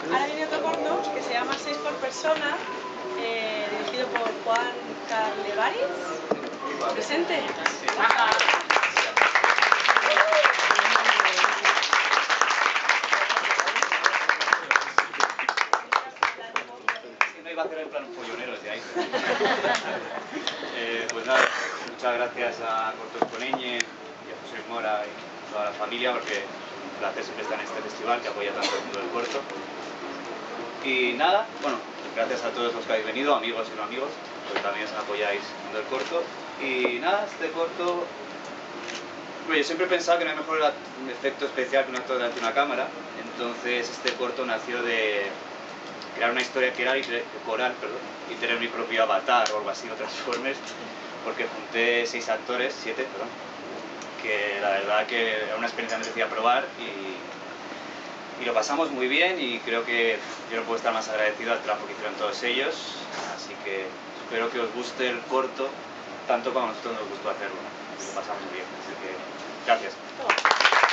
Ahora viene otro corto que se llama 6 por persona, dirigido por Juan Carlevaris. ¿Presente? No iba a hacer el plan follonero desde ahí. Pues nada, muchas gracias a Corto Exponeñe y a José Mora y a toda la familia, porque un placer siempre estar en este festival que apoya tanto el mundo del corto. Y nada, bueno, gracias a todos los que habéis venido, amigos y no amigos, porque también apoyáis el mundo del corto. Y nada, este corto... Bueno, yo siempre he pensado que no hay mejor un efecto especial que un actor delante de una cámara, entonces este corto nació de crear una historia coral y tener mi propio avatar o algo así, o Transformers, porque junté 6 actores, 7, perdón, que la verdad que era una experiencia que me decía probar y lo pasamos muy bien, y creo que yo no puedo estar más agradecido al trabajo que hicieron todos ellos, así que espero que os guste el corto tanto como a nosotros nos gustó hacerlo, y lo pasamos muy bien, así que gracias.